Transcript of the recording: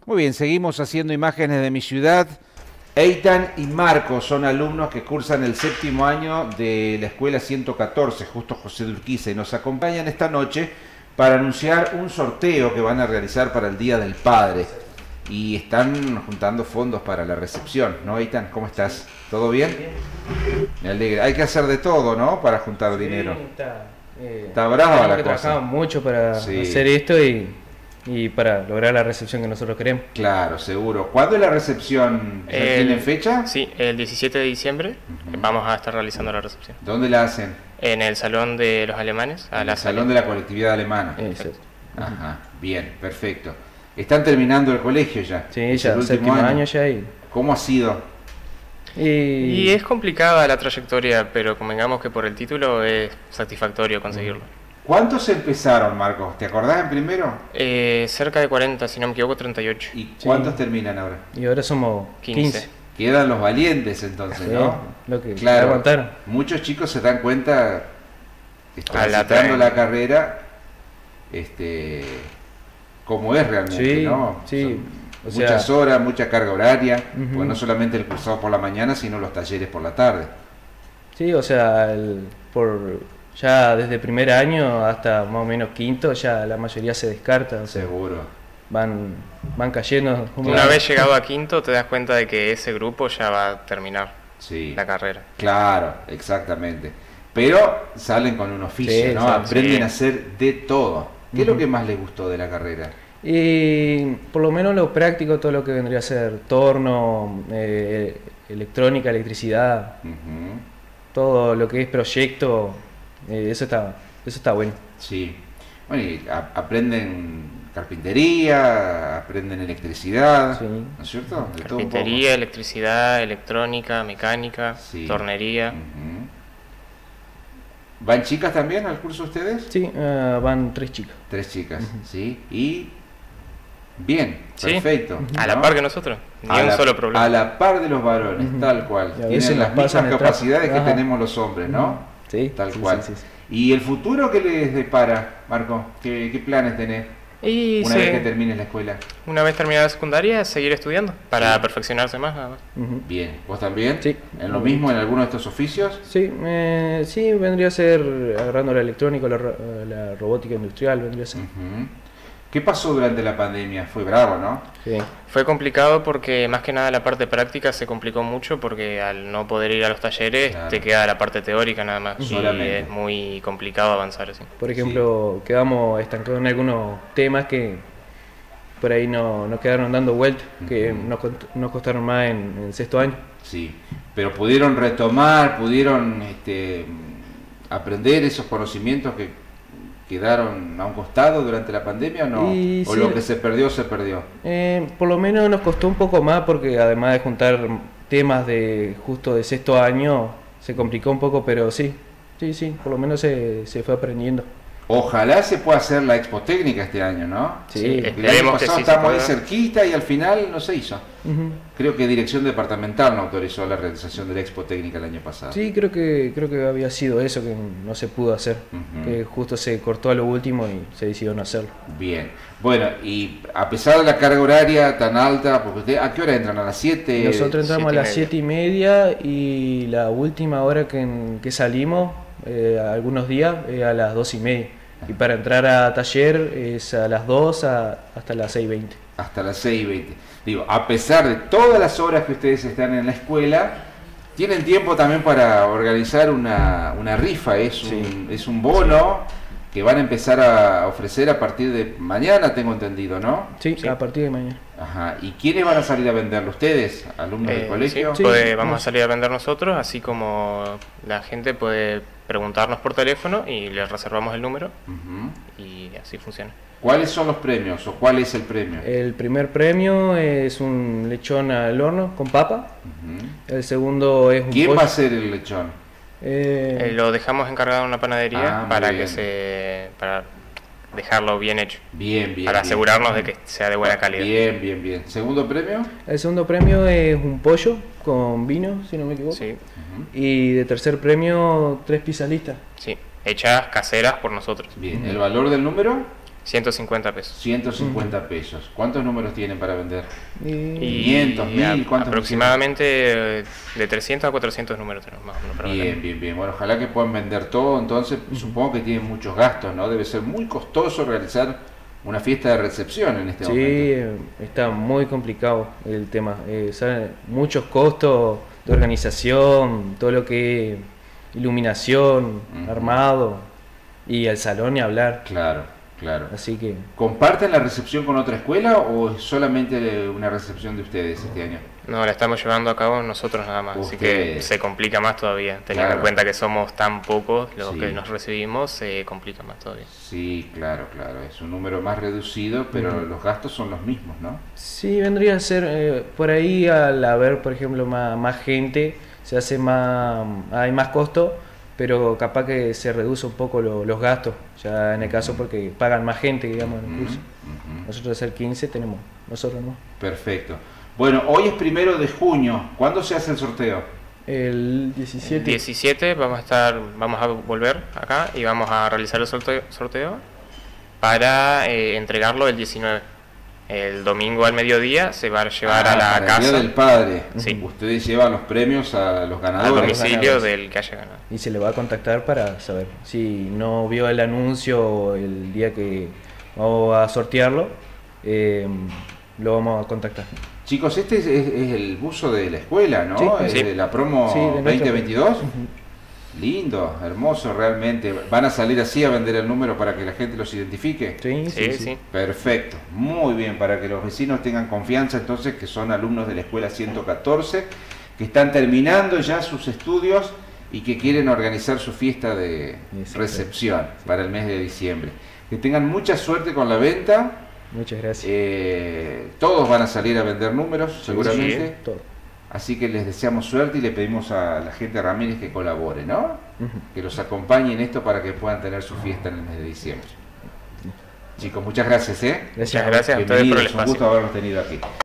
Muy bien, seguimos haciendo imágenes de mi ciudad. Eitan y Marcos son alumnos que cursan el 7º año de la escuela 114, Justo José de Urquiza, y nos acompañan esta noche para anunciar un sorteo que van a realizar para el Día del Padre. Y están juntando fondos para la recepción, ¿no, Eitan? ¿Cómo estás? ¿Todo bien? Me alegra. Hay que hacer de todo, ¿no? Para juntar dinero. Está brava la cosa. Trabajamos mucho para hacer esto y para lograr la recepción que nosotros queremos. Claro, seguro. ¿Cuándo es la recepción? ¿Tienen fecha? Sí, el 17 de diciembre vamos a estar realizando la recepción. ¿Dónde la hacen? En el Salón de los Alemanes. En el Salón de la Colectividad Alemana. Exacto. Ajá, bien, perfecto. ¿Están terminando el colegio ya? Sí, ya, el 7º año ya. ¿Cómo ha sido? Y es complicada la trayectoria, pero convengamos que por el título es satisfactorio conseguirlo. ¿Cuántos empezaron, Marcos? ¿Te acordás en primero? Cerca de 40, si no me equivoco, 38. ¿Y cuántos terminan ahora? Y ahora somos 15. Quedan los valientes entonces, ¿no? Lo que claro, aguantaron. Muchos chicos se dan cuenta, transitando la carrera, cómo es realmente, ¿no? Sí. Muchas horas, mucha carga horaria, porque no solamente el cursado por la mañana, sino los talleres por la tarde. Sí, o sea, ya desde primer año hasta más o menos quinto, ya la mayoría se descarta. O sea, seguro. Van cayendo. Una vez llegado a quinto te das cuenta de que ese grupo ya va a terminar la carrera. Claro, exactamente. Pero salen con un oficio, ¿no? Aprenden a hacer de todo. ¿Qué es lo que más les gustó de la carrera? Y por lo menos lo práctico, todo lo que vendría a ser torno, electrónica, electricidad, todo lo que es proyecto, eso está bueno. Sí. Bueno, y aprenden carpintería, aprenden electricidad, ¿no es cierto? De carpintería, electricidad, electrónica, mecánica, tornería. ¿Van chicas también al curso ustedes? Sí, van 3 chicas. 3 chicas, sí. Y bien, perfecto. A la par que nosotros, ni un solo problema. A la par de los varones, tal cual. Tienen las mismas capacidades que tenemos los hombres, ¿no? Sí, tal cual. Sí. ¿Y el futuro qué les depara, Marco? ¿Qué planes tenés una vez que termines la escuela? Una vez terminada la secundaria, seguir estudiando para perfeccionarse más, nada más. Bien, ¿vos también? Sí. ¿En lo mismo en alguno de estos oficios? Sí, sí, vendría a ser agarrando la electrónica, la robótica industrial, vendría a ser. ¿Qué pasó durante la pandemia? Fue bravo, ¿no? Sí. Fue complicado porque más que nada la parte práctica se complicó mucho porque al no poder ir a los talleres te queda la parte teórica nada más y es muy complicado avanzar así. Por ejemplo, quedamos estancados en algunos temas que por ahí nos quedaron dando vueltas, que nos costaron más en 6º año. Sí, pero pudieron retomar, pudieron aprender esos conocimientos que quedaron a un costado durante la pandemia o no, o lo que se perdió. Por lo menos nos costó un poco más porque además de juntar temas de 6º año se complicó un poco, pero sí, por lo menos se fue aprendiendo. Ojalá se pueda hacer la Expo Técnica este año, ¿no? Sí, el año pasado estábamos ahí cerquita y al final no se hizo. Creo que Dirección Departamental no autorizó la realización de la Expo Técnica el año pasado. Sí, creo que había sido eso que no se pudo hacer, que justo se cortó a lo último y se decidió no hacerlo. Bien, bueno, y a pesar de la carga horaria tan alta, porque ustedes, ¿a qué hora entran? ¿A las 7? Nosotros entramos a las 7:30 y la última hora que salimos, algunos días, a las 2:30. Y para entrar a taller es a las 2 hasta las 6:20. Hasta las 6:20. Digo, a pesar de todas las horas que ustedes están en la escuela, tienen tiempo también para organizar una rifa, es un bono que van a empezar a ofrecer a partir de mañana, tengo entendido, ¿no? Sí, a partir de mañana. Ajá. ¿Y quiénes van a salir a venderlo? ¿Ustedes, alumnos del colegio? Sí, vamos a salir a vender nosotros, así como la gente puede preguntarnos por teléfono y les reservamos el número y así funciona. ¿Cuáles son los premios o cuál es el premio? El primer premio es un lechón al horno con papa. El segundo es un ¿Quién pollo. va a ser el lechón? Lo dejamos encargado en una panadería para dejarlo bien hecho. Bien. Para asegurarnos de que sea de buena calidad. Bien. ¿Segundo premio? El segundo premio es un pollo con vino, si no me equivoco. Sí. Y de tercer premio, 3 pizzas listas. Sí, hechas caseras por nosotros. Bien. ¿El valor del número? 150 pesos. 150 pesos. ¿Cuántos números tienen para vender? Y 500, 1000, ¿cuántos? Aproximadamente de 300 a 400 números tenemos más o menos para vender. Bien. Bueno, ojalá que puedan vender todo. Entonces, supongo que tienen muchos gastos, ¿no? Debe ser muy costoso realizar una fiesta de recepción en este momento. Sí, está muy complicado el tema. Salen muchos costos de organización, todo lo que es iluminación, armado y el salón ni hablar. Claro. Así que... ¿Comparten la recepción con otra escuela o es solamente una recepción de ustedes este año? No, la estamos llevando a cabo nosotros nada más, así que se complica más todavía. Teniendo en cuenta que somos tan pocos los que nos recibimos, se complica más todavía. Sí, claro, es un número más reducido, pero los gastos son los mismos, ¿no? Sí, vendría a ser, por ahí al haber, por ejemplo, más gente, se hace hay más costo, pero capaz que se reduce un poco los gastos, ya en el caso porque pagan más gente, digamos, en el curso. Nosotros hacer 15 tenemos, nosotros no. Perfecto. Bueno, hoy es 1 de junio. ¿Cuándo se hace el sorteo? El 17. El 17 vamos a volver acá y vamos a realizar el sorteo para entregarlo el 19. El domingo al mediodía se va a llevar a la casa. El Día del Padre. Sí. Ustedes llevan los premios a los ganadores. Al domicilio del que haya ganado. Y se le va a contactar para saber. Si no vio el anuncio el día que vamos a sortearlo, lo vamos a contactar. Chicos, este es el buzo de la escuela, ¿no? Sí. Es de la promo 2022. Lindo, hermoso realmente. ¿Van a salir así a vender el número para que la gente los identifique? Sí. Perfecto, muy bien, para que los vecinos tengan confianza entonces que son alumnos de la escuela 114, que están terminando ya sus estudios y que quieren organizar su fiesta de recepción para el mes de diciembre. Que tengan mucha suerte con la venta. Muchas gracias. Todos van a salir a vender números, seguramente. Sí, Así que les deseamos suerte y le pedimos a la gente Ramírez que colabore, ¿no? Que los acompañe en esto para que puedan tener su fiesta en el mes de diciembre. Chicos, muchas gracias, Muchas gracias a ustedes por el espacio. Un gusto haberlos tenido aquí.